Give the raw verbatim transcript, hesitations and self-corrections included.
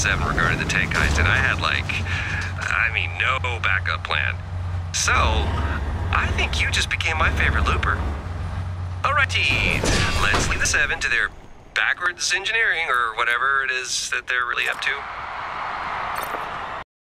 seven regarding the tank heist, and I had, like, I mean, no backup plan. So, I think you just became my favorite looper. Alrighty, let's leave the seven to their backwards engineering or whatever it is that they're really up to.